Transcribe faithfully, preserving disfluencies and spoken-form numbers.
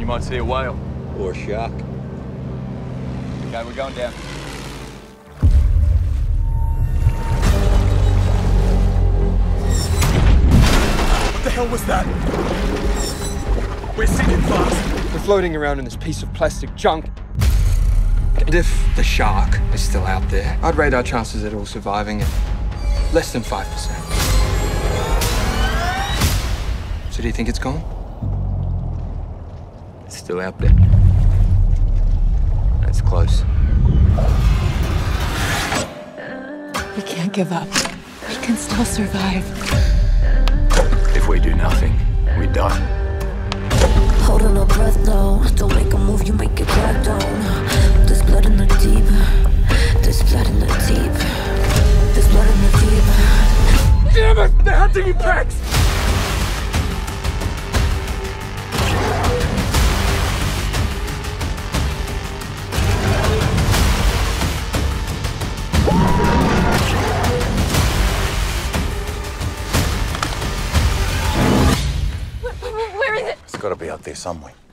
you might see a whale. Or a shark. Okay, we're going down. What the hell was that? We're sinking fast. We're floating around in this piece of plastic junk. And if the shark is still out there, I'd rate our chances at all surviving at less than five percent. So do you think it's gone? It's still out there. That's close. We can't give up. We can still survive. If we do nothing, we die. Hold on a breath now. Don't make a move, you make it crack down. There's blood in the deep. There's blood in the deep. There's blood in the deep. Damn it! They're hunting in packs! Where is it? It's got to be out there somewhere.